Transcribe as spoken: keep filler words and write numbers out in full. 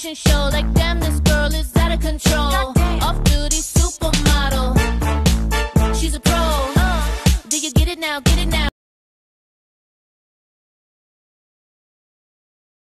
fashion show. Like damn, this girl is out of control. Off duty.